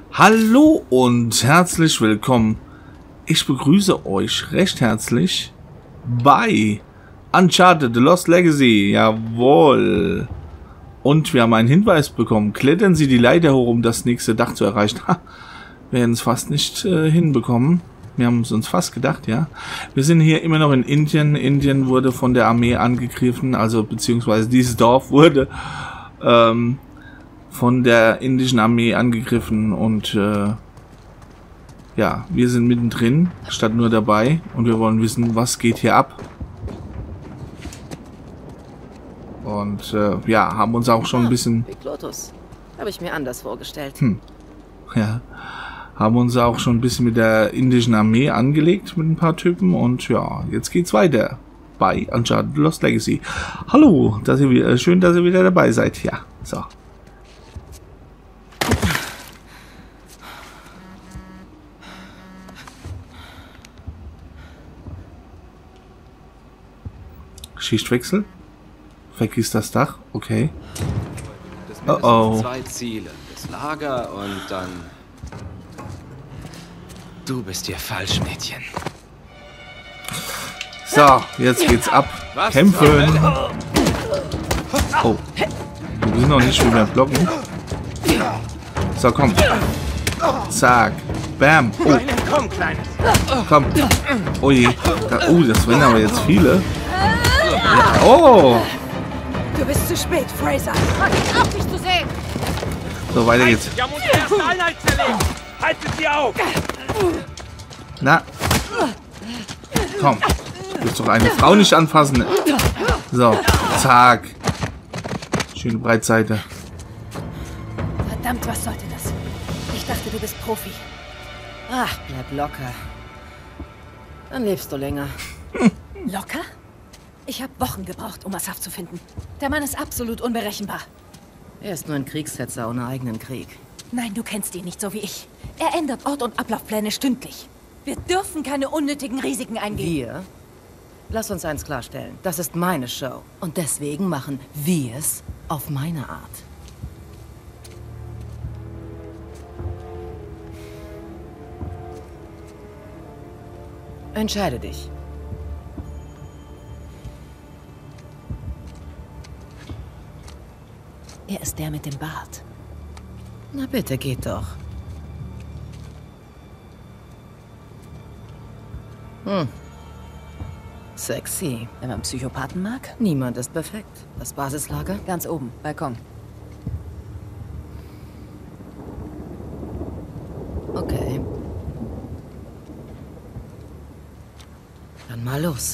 Hallo und herzlich willkommen. Ich begrüße euch recht herzlich bei Uncharted The Lost Legacy. Jawohl. Und wir haben einen Hinweis bekommen. Klettern Sie die Leiter hoch, um das nächste Dach zu erreichen. Ha, wir werden es fast nicht hinbekommen. Wir haben es uns fast gedacht, ja. Wir sind hier immer noch in Indien. Indien wurde von der Armee angegriffen, also beziehungsweise dieses Dorf wurde von der indischen Armee angegriffen und ja, wir sind mittendrin, statt nur dabei, und wir wollen wissen, was geht hier ab. Und ja, haben uns auch schon ein bisschen... Big Lotus. Habe ich mir anders vorgestellt. Ja, haben uns auch schon ein bisschen mit der indischen Armee angelegt, mit ein paar Typen, und ja, jetzt geht's weiter bei Uncharted Lost Legacy. Hallo, schön, dass ihr wieder dabei seid. Ja, so. Schichtwechsel? Vergiss das Dach? Okay. Das sind zwei Ziele. Das Lager und dann... Du bist hier falsch, Mädchen. So, jetzt geht's ab. Was? Kämpfen! Oh. Wir wissen noch nicht, wie wir blocken. So, komm. Zack. Bam. Oh. Komm, Kleines. Komm. Oh je. Das werden aber jetzt viele. Ja. Oh. Du bist zu spät, Fraser. Auf dich zu sehen! So, weiter geht's. Wir haben unsere erste Einheit zerlegt. Haltet sie auf! Na. Komm. Du willst doch eine Frau nicht anfassen. So. Zack. Schöne Breitseite. Verdammt, was sollte das? Ich dachte, du bist Profi. Ach, bleib locker. Dann lebst du länger. Locker? Ich habe Wochen gebraucht, um Asaf zu finden. Der Mann ist absolut unberechenbar. Er ist nur ein Kriegshetzer ohne eigenen Krieg. Nein, du kennst ihn nicht so wie ich. Er ändert Ort- und Ablaufpläne stündlich. Wir dürfen keine unnötigen Risiken eingehen. Wir? Lass uns eins klarstellen. Das ist meine Show. Und deswegen machen wir es auf meine Art. Entscheide dich. Er ist der mit dem Bart. Na bitte, geht doch. Sexy. Wenn man Psychopathen mag? Niemand ist perfekt. Das Basislager? Ganz oben, Balkon. Okay. Dann mal los.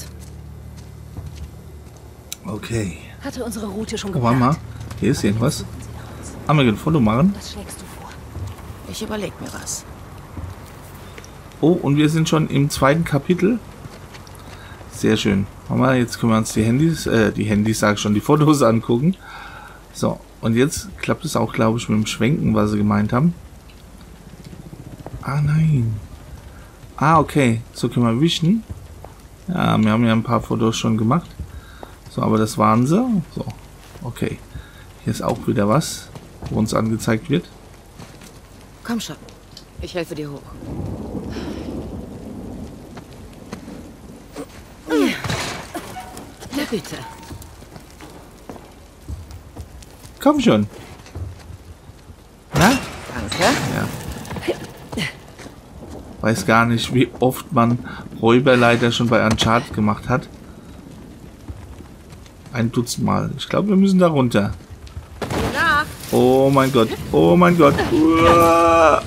Okay. Hatte unsere Route schon Oh, warte geplant. mal. Hier ist irgendwas. Ein Foto machen. Was schlägst du vor? Ich überleg mir was. Oh, und wir sind schon im zweiten Kapitel. Sehr schön. Mama, jetzt können wir uns die Fotos angucken. So, und jetzt klappt es auch, glaube ich, mit dem Schwenken, was sie gemeint haben. Ah, nein. Ah, okay. So können wir wischen. Ja, wir haben ja ein paar Fotos schon gemacht. So, aber das waren sie. So, okay. Hier ist auch wieder was, wo uns angezeigt wird. Komm schon. Ich helfe dir hoch. Ja, bitte. Komm schon. Na? Danke. Ja. Weiß gar nicht, wie oft man Räuberleiter schon bei Uncharted gemacht hat. Ein Dutzend Mal. Ich glaube, wir müssen da runter. Oh mein Gott. Oh mein Gott. Uah.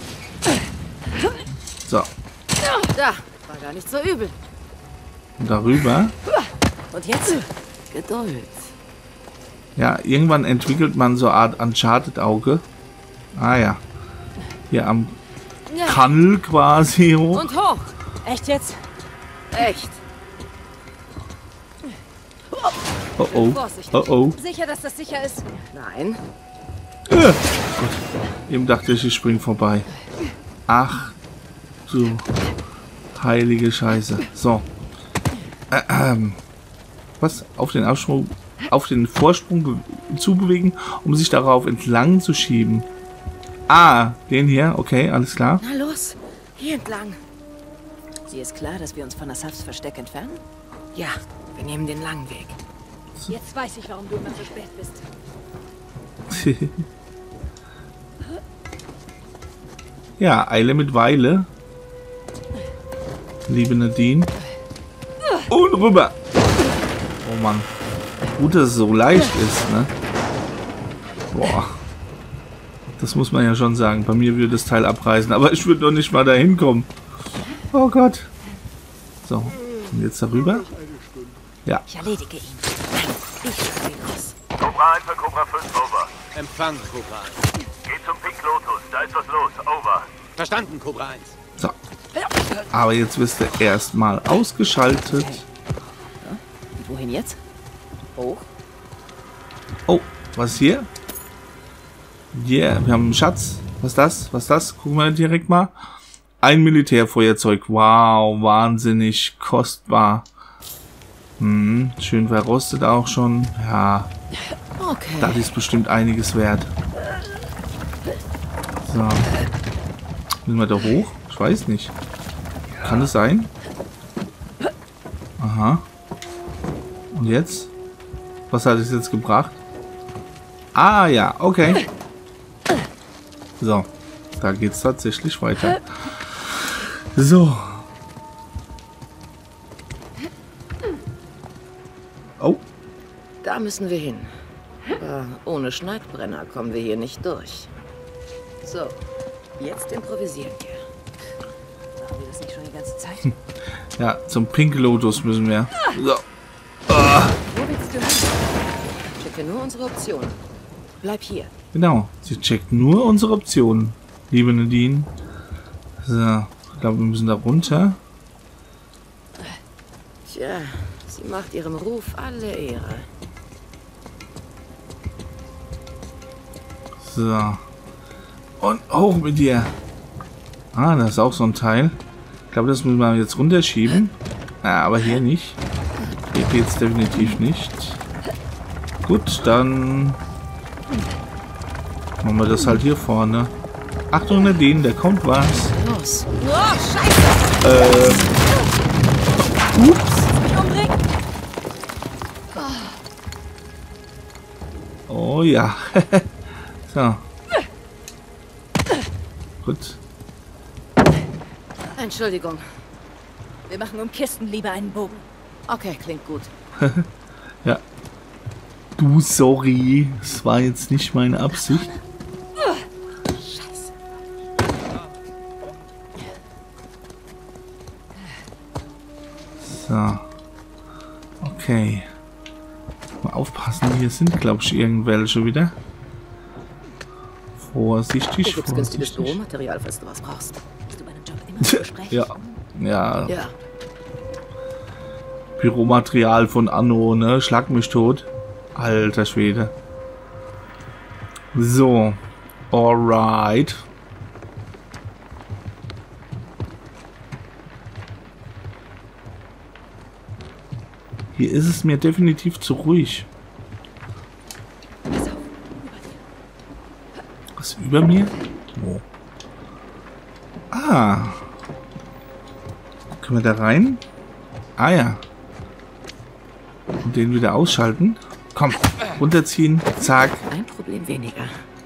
So. Da, war gar nicht so übel. Und darüber. Und jetzt? Geduld. Ja, irgendwann entwickelt man so eine Art Uncharted-Auge. Ah ja. Hier am Kannel quasi hoch. Und hoch. Echt jetzt? Echt. Oh oh. Vorsichtig. Oh oh. Sicher, dass das sicher ist? Nein. Gut. Eben dachte ich spring vorbei. Ach, du heilige Scheiße. So. Was? Auf den Absprung, auf den Vorsprung zubewegen, um sich darauf entlang zu schieben. Ah, den hier. Okay, alles klar. Na los, hier entlang. Sie ist klar, dass wir uns von Asafs Versteck entfernen? Ja, wir nehmen den langen Weg. Jetzt weiß ich, warum du immer so spät bist. Ja, Eile mit Weile. Liebe Nadine. Und rüber. Oh Mann. Gut, dass es so leicht ist, ne? Boah. Das muss man ja schon sagen. Bei mir würde das Teil abreißen, aber ich würde doch nicht mal dahin kommen. Oh Gott. So, und jetzt darüber? Ja. Ich erledige ihn. Ich schreibe ihn aus. Cobra 1 für Cobra 5, over. Empfang, Cobra 1. Geht zum Pink Lotus, da ist was los, over. Verstanden, Cobra 1. So. Aber jetzt wirst du erstmal ausgeschaltet. Und wohin jetzt? Hoch? Oh, was ist hier? Yeah, wir haben einen Schatz. Was ist das? Was ist das? Gucken wir direkt mal. Ein Militärfeuerzeug. Wow, wahnsinnig kostbar. Schön verrostet auch schon. Ja, Okay. das ist bestimmt einiges wert. So. Müssen wir da hoch? Ich weiß nicht. Kann es sein? Aha. Und jetzt? Was hat es jetzt gebracht? Ah ja, okay. So. Da geht es tatsächlich weiter. So. Oh. Da müssen wir hin. Aber ohne Schneidbrenner kommen wir hier nicht durch. So, jetzt improvisieren wir. Machen wir das nicht schon die ganze Zeit? Ja, zum Pink Lotus müssen wir. So. Wo willst du hin? Checke nur unsere Optionen. Bleib hier. Genau. Sie checkt nur unsere Optionen. Liebe Nadine. So. Ich glaube, wir müssen da runter. Tja, sie macht ihrem Ruf alle Ehre. So. Und hoch mit dir. Ah, das ist auch so ein Teil. Ich glaube, das müssen wir jetzt runterschieben. Ah, aber hier nicht. Hier geht es definitiv nicht. Gut, dann machen wir das halt hier vorne. Achtung, Nadine, da kommt was. Los. Oh, Scheiße! Ups. Mich umbringen! Oh ja. So. Gut. Entschuldigung. Wir machen um Kisten lieber einen Bogen. Okay, klingt gut. Ja. Du, sorry. Das war jetzt nicht meine Absicht. Scheiße. So. Okay. Mal aufpassen, hier sind, glaube ich, irgendwelche wieder. Vorsichtig, Hier gibt's günstiges vorsichtig. Büromaterial, falls du was brauchst. Bist du bei einem Job immer so sprech? Ja. Ja. Ja. Büromaterial von Anno, ne? Schlag mich tot. Alter Schwede. So. Alright. Hier ist es mir definitiv zu ruhig. Pass auf, Was über mir? Wo? Ah. Können wir da rein? Ah ja. Und den wieder ausschalten. Komm, runterziehen. Zack. Ein Problem weniger.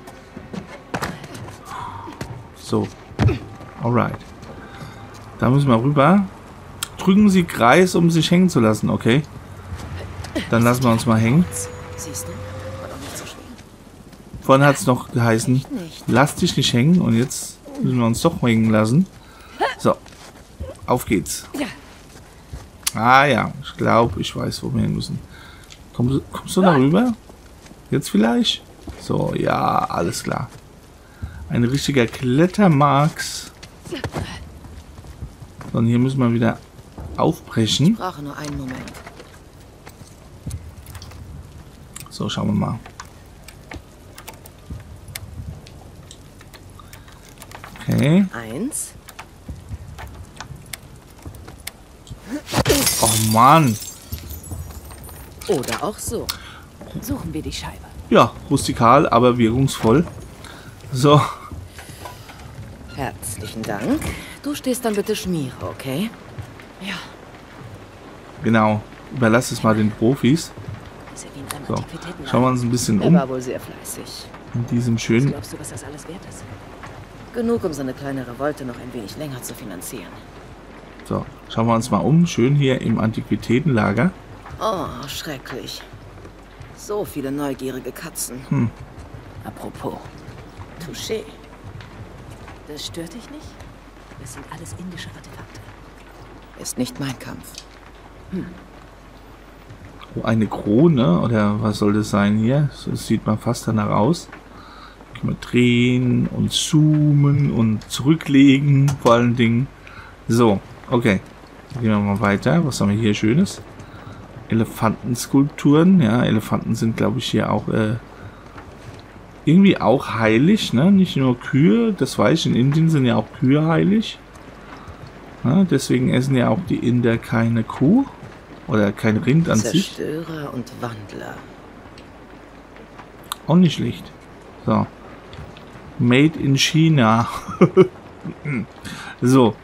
So. Alright. Da müssen wir rüber. Drücken Sie Kreis, um sich hängen zu lassen, okay? Dann lassen wir uns mal hängen. Siehst du? War doch nicht so schwer. Vorhin hat es noch geheißen, Nicht. lass dich nicht hängen. Und jetzt müssen wir uns doch hängen lassen. So. Auf geht's. Ah ja, ich glaube, ich weiß, wo wir hin müssen. Kommst du da rüber? Jetzt vielleicht? So, ja, alles klar. Ein richtiger Klettermax. So, und hier müssen wir wieder aufbrechen. Brauche nur einen Moment. So, schauen wir mal. Okay. 1. Oh Mann. Oder auch so. suchen wir die Scheibe. Ja, rustikal, aber wirkungsvoll. So. Herzlichen Dank. Du stehst dann bitte Schmiere, okay? Ja. Genau. Überlass es mal den Profis. Ist ja wie in einem So, Antiquitätenladen. schauen wir uns ein bisschen Er um war wohl sehr fleißig. in diesem Was schönen... glaubst du, was das alles wert ist? Genug, um seine kleine Revolte noch ein wenig länger zu finanzieren. So, schauen wir uns mal um. Schön hier im Antiquitätenlager. Oh, schrecklich. So viele neugierige Katzen. Apropos, Touché. das stört dich nicht? Das sind alles indische Artefakte. Ist nicht mein Kampf. Oh, eine Krone, oder was soll das sein hier? So sieht man fast danach aus. Können wir drehen und zoomen und zurücklegen, vor allen Dingen. So, okay. Gehen wir mal weiter. Was haben wir hier Schönes? Elefantenskulpturen. Ja, Elefanten sind, glaube ich, hier auch irgendwie auch heilig, ne? Nicht nur Kühe. Das weiß ich, in Indien sind ja auch Kühe heilig. Ja, deswegen essen ja auch die Inder keine Kuh. Oder kein Rind an sich. Zerstörer und Wandler. Auch nicht schlecht. So. Made in China. So.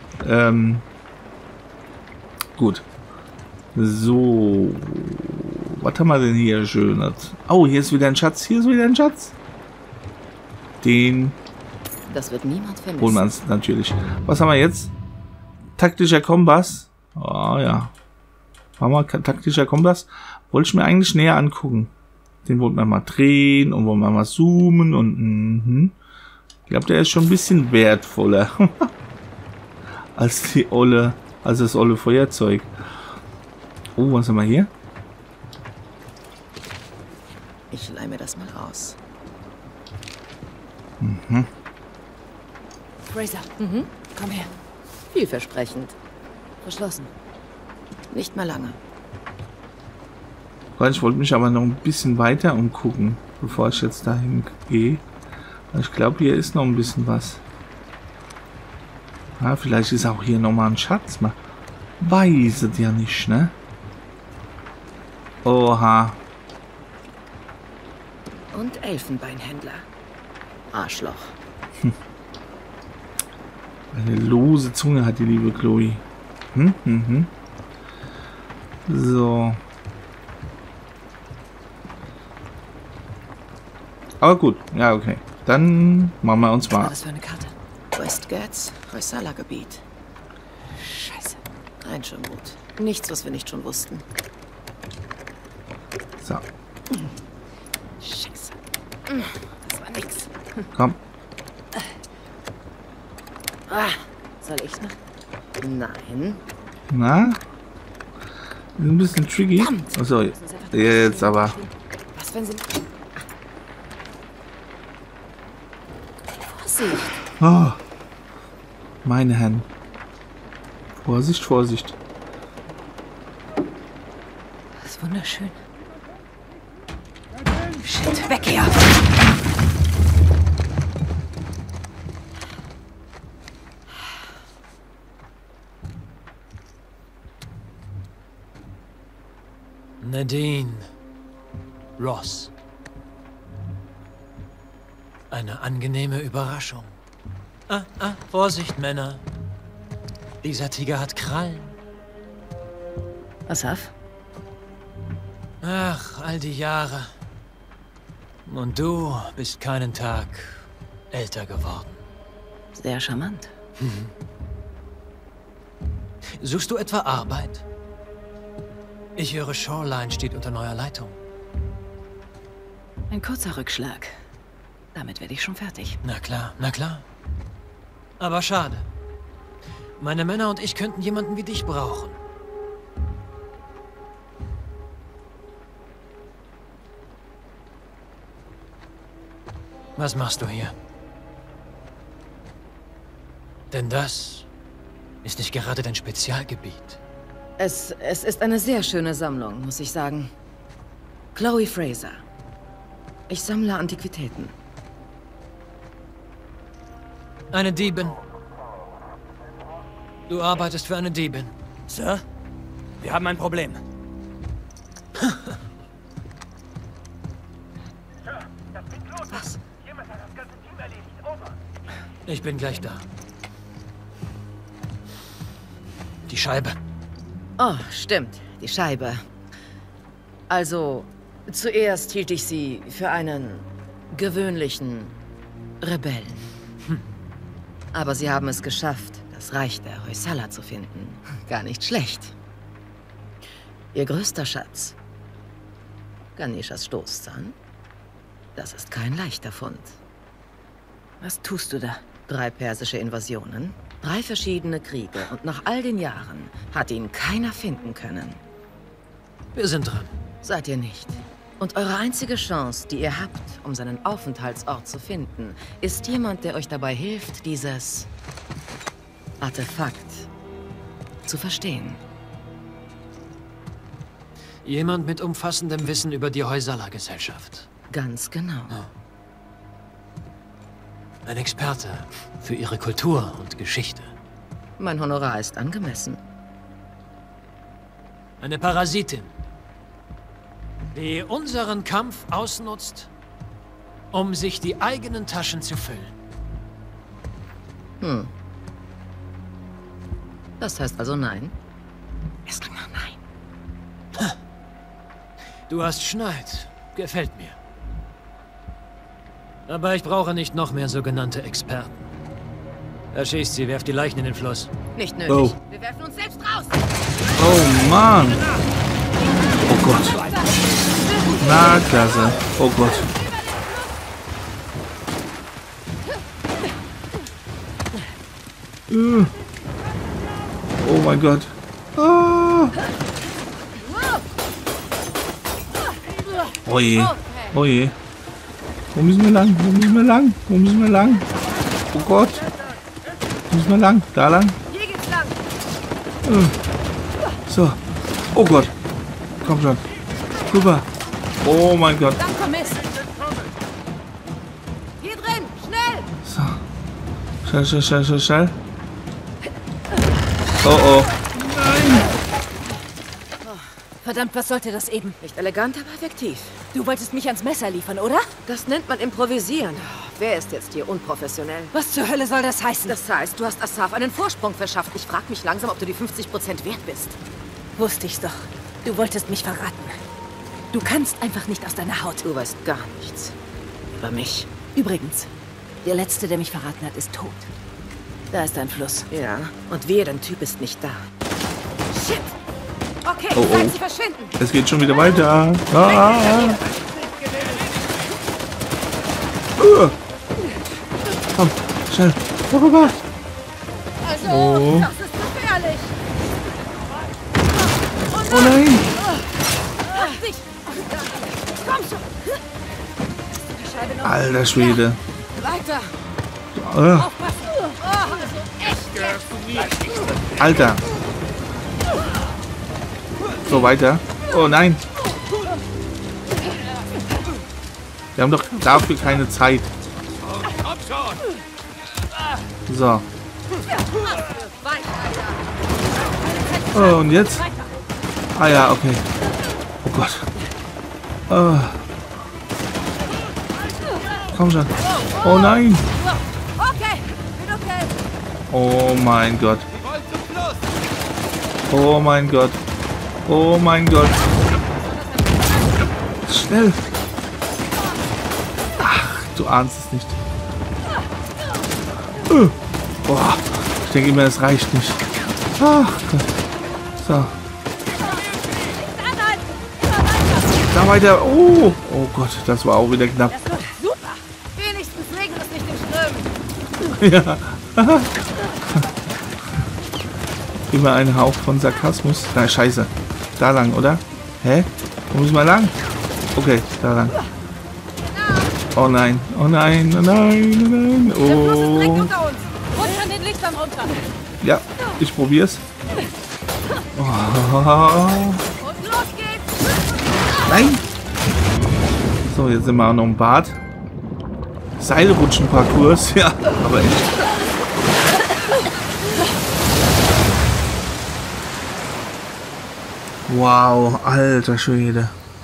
Gut. So. Was haben wir denn hier Schönes? Oh, hier ist wieder ein Schatz. Hier ist wieder ein Schatz. Den Das wird niemand vermissen. holen wir uns natürlich. Was haben wir jetzt? Taktischer Kompass. Oh ja. Machen wir taktischer Kompass. Wollte ich mir eigentlich näher angucken. Den wollten wir mal drehen und wollen wir mal zoomen und ich glaube, der ist schon ein bisschen wertvoller als die olle, als das olle Feuerzeug. Oh, was haben wir hier? Ich leih mir das mal aus. Fraser, komm her. Vielversprechend. Verschlossen. Nicht mal lange. Weil ich wollte mich aber noch ein bisschen weiter umgucken, bevor ich jetzt dahin gehe. Ich glaube, hier ist noch ein bisschen was. Ja, vielleicht ist auch hier nochmal ein Schatz. Man weiß es ja nicht, ne? Oha. Und Elfenbeinhändler. Arschloch. Eine lose Zunge hat die liebe Chloe. So. Aber gut, ja, okay. Dann machen wir uns Was war mal. das für eine Karte? Westgats, Hoysala-Gebiet. Scheiße. Nein, schon gut. Nichts, was wir nicht schon wussten. So, Scheiße. Das war nix. komm. Soll ich's noch? Nein. Na? Ist ein bisschen tricky. Achso, jetzt aber. Was, wenn sie... Vorsicht. Oh, meine Herren. Vorsicht, Vorsicht. Das ist wunderschön. Shit, weg hier. Nadine Ross. Eine angenehme Überraschung. Vorsicht, Männer. Dieser Tiger hat Krallen. Asaf? Ach, all die Jahre. Und du bist keinen Tag älter geworden. Sehr charmant. Suchst du etwa Arbeit? Ich höre, Shoreline steht unter neuer Leitung. Ein kurzer Rückschlag. Damit werde ich schon fertig. Na klar, na klar. Aber schade. Meine Männer und ich könnten jemanden wie dich brauchen. Was machst du hier? Denn das ist nicht gerade dein Spezialgebiet. Es ist eine sehr schöne Sammlung, muss ich sagen. Chloe Fraser. Ich sammle Antiquitäten. Eine Diebin. Du arbeitest für eine Diebin. Sir, wir haben ein Problem. Was? Ich bin gleich da. Die Scheibe. Oh, stimmt. Die Scheibe. Also, zuerst hielt ich sie für einen gewöhnlichen Rebellen. Aber sie haben es geschafft, das Reich der Hoysala zu finden. Gar nicht schlecht. Ihr größter Schatz, Ganeshas Stoßzahn, das ist kein leichter Fund. Was tust du da? 3 persische Invasionen, 3 verschiedene Kriege und nach all den Jahren hat ihn keiner finden können. Wir sind dran. Seid ihr nicht. Und eure einzige Chance, die ihr habt, um seinen Aufenthaltsort zu finden, ist jemand, der euch dabei hilft, dieses Artefakt zu verstehen. Jemand mit umfassendem Wissen über die Hoysala-Gesellschaft. Ganz genau. Ein Experte für ihre Kultur und Geschichte. Mein Honorar ist angemessen. Eine Parasitin, die unseren Kampf ausnutzt, um sich die eigenen Taschen zu füllen. Das heißt also nein? Es klingt nach nein. Du hast Schneid. Gefällt mir. Aber ich brauche nicht noch mehr sogenannte Experten. Erschießt sie, werft die Leichen in den Fluss. Nicht nötig. Oh. Wir werfen uns selbst raus. Oh Mann. Oh Gott. Na, klasse. Oh Gott. Oh mein Gott. Ah. Oh je. Oh je. Wo müssen wir lang? Wo müssen wir lang? Wo müssen wir lang? Oh Gott. Wo müssen wir lang? Da lang? Hier geht's lang. So. Oh Gott. Komm schon. Rüber. Oh mein Gott. Dann komm mit. Hier drin. Schnell. So. Schnell, schnell, schnell, schnell, schnell. Oh oh. Verdammt, was sollte das eben? Nicht elegant, aber effektiv. Du wolltest mich ans Messer liefern, oder? Das nennt man improvisieren. Wer ist jetzt hier unprofessionell? Was zur Hölle soll das heißen? Das heißt, du hast Asaf einen Vorsprung verschafft. Ich frage mich langsam, ob du die 50% wert bist. Wusste ich's doch. Du wolltest mich verraten. Du kannst einfach nicht aus deiner Haut. Du weißt gar nichts über mich. Übrigens, der Letzte, der mich verraten hat, ist tot. Da ist ein Fluss. Ja, und wehe, dein Typ ist nicht da. Shit! Okay, Oh, Zeit oh. zu verschwinden. Es geht schon wieder weiter. Ah. Komm, schnell. Rüber. Also, Oh. das ist gefährlich. Oh nein. Mach dich! Komm schon! Die Scheibe noch. Alter Schwede. Weiter! Ah. Aufpassen! Alter. So, weiter. Oh nein. Wir haben doch dafür keine Zeit. So. Oh, und jetzt? Ah ja, okay. Oh Gott. Oh. Komm schon. Oh nein. Okay, bin okay. Oh mein Gott. Oh mein Gott. Oh mein Gott. Schnell. Ach, du ahnst es nicht. Boah, ich denke immer, es reicht nicht. Ach Gott. So. Da weiter. Oh. Oh Gott, das war auch wieder knapp. Das wird super. Wenigstens regnet es nicht in Strömen. Ja. Immer ein Hauch von Sarkasmus. Na, scheiße. Da lang, oder? Hä? Wo müssen wir lang? Okay, da lang. Oh nein. Oh nein. Oh nein. Oh nein. Der Fluss ist direkt Oh. unter uns. Rutsch an den Lichtern runter. Ja, ich probier's. Oh. Und los geht's. Nein. So, jetzt sind wir auch noch im Bad. Seilrutschen-Parcours. Ja, aber echt. Wow, alter Schwede.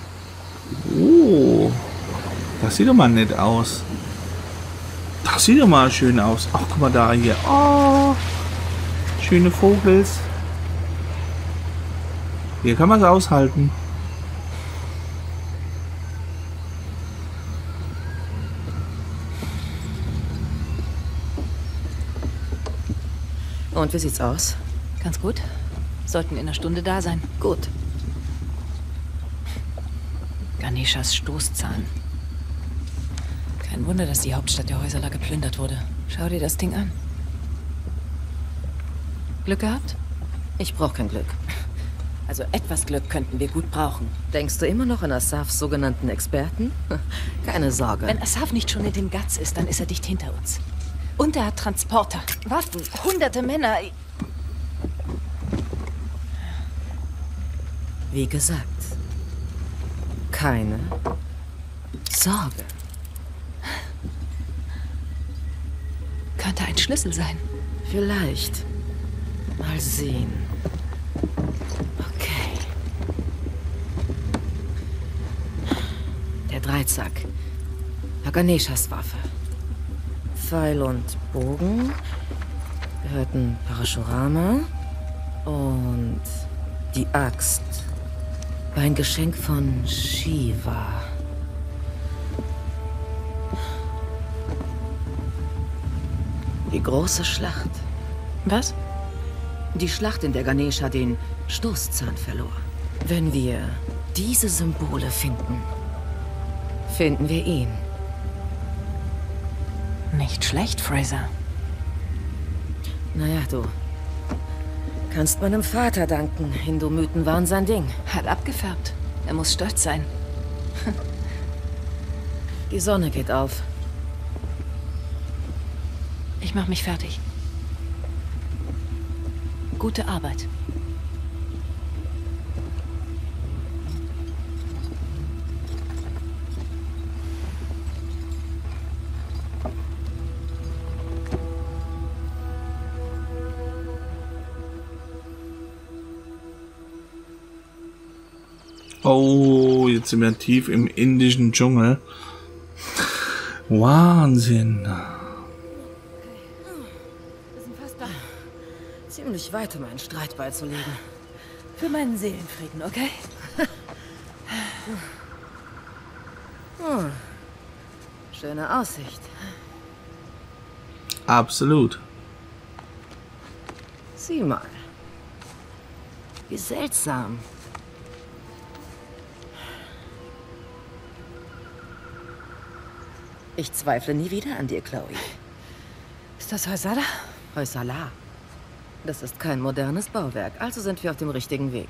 Oh, das sieht doch mal nett aus. Das sieht doch mal schön aus. Ach, guck mal da hier. Oh, schöne Vogels. Hier kann man es aushalten. Und wie sieht's aus? Ganz gut. Sollten in einer Stunde da sein. Gut. Ganeshas Stoßzahn. Kein Wunder, dass die Hauptstadt der Häuserler geplündert wurde. Schau dir das Ding an. Glück gehabt? Ich brauche kein Glück. Also etwas Glück könnten wir gut brauchen. Denkst du immer noch an Asafs sogenannten Experten? Keine Sorge. Wenn Asaf nicht schon in den Guts ist, dann ist er dicht hinter uns. Und er hat Transporter, Waffen, hunderte Männer. Wie gesagt, keine Sorge. Könnte ein Schlüssel sein. Vielleicht. Mal sehen. Okay. Der Dreizack. Ganeshas Waffe. Pfeil und Bogen gehörten Parashurama. Und die Axt war ein Geschenk von Shiva. Die große Schlacht. Was? Die Schlacht, in der Ganesha den Stoßzahn verlor. Wenn wir diese Symbole finden, finden wir ihn. Nicht schlecht, Fraser. Naja, du kannst meinem Vater danken. Hindu-Mythen waren sein Ding. Hat abgefärbt. Er muss stolz sein. Die Sonne geht auf. Ich mach mich fertig. Gute Arbeit. Oh, jetzt sind wir tief im indischen Dschungel. Wahnsinn. Wir sind fast da. Ziemlich weit, um einen Streit beizulegen. Für meinen Seelenfrieden, okay? Schöne Aussicht. Absolut. Sieh mal. Wie seltsam. Ich zweifle nie wieder an dir, Chloe. Ist das Hoysala? Hoysala. Das ist kein modernes Bauwerk, also sind wir auf dem richtigen Weg.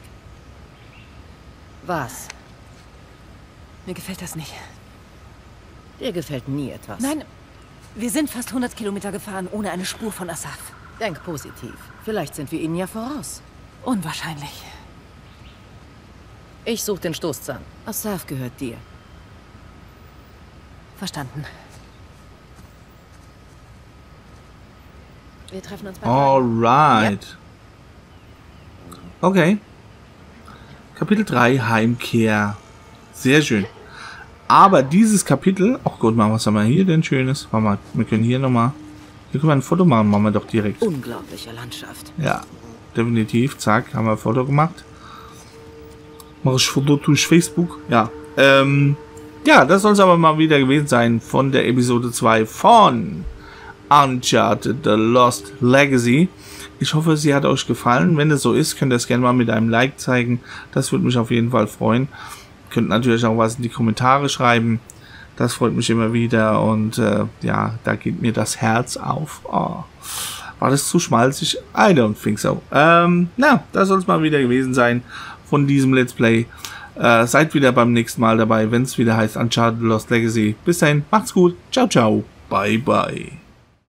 Was? Mir gefällt das nicht. Dir gefällt nie etwas. Nein, wir sind fast 100 Kilometer gefahren, ohne eine Spur von Asaf. Denk positiv. Vielleicht sind wir ihnen ja voraus. Unwahrscheinlich. Ich suche den Stoßzahn. Asaf gehört dir. Verstanden. Wir treffen uns bei Alright. Okay. Kapitel 3, Heimkehr. Sehr schön. Aber dieses Kapitel... Ach Gott, was haben wir hier denn Schönes? Warte mal, wir können hier nochmal... Hier können wir ein Foto machen, machen wir doch direkt. Unglaubliche Landschaft. Ja, definitiv. Zack, haben wir ein Foto gemacht. Mache ich Foto durch Facebook. Ja, ja, das soll es aber mal wieder gewesen sein von der Episode 2 von Uncharted The Lost Legacy. Ich hoffe, sie hat euch gefallen. Wenn es so ist, könnt ihr es gerne mal mit einem Like zeigen. Das würde mich auf jeden Fall freuen. Könnt natürlich auch was in die Kommentare schreiben. Das freut mich immer wieder. Und ja, da geht mir das Herz auf. Oh, war das zu schmalzig? I don't think so. Na, das soll es mal wieder gewesen sein von diesem Let's Play. Seid wieder beim nächsten Mal dabei, wenn es wieder heißt Uncharted The Lost Legacy. Bis dahin, macht's gut. Ciao, ciao. Bye, bye.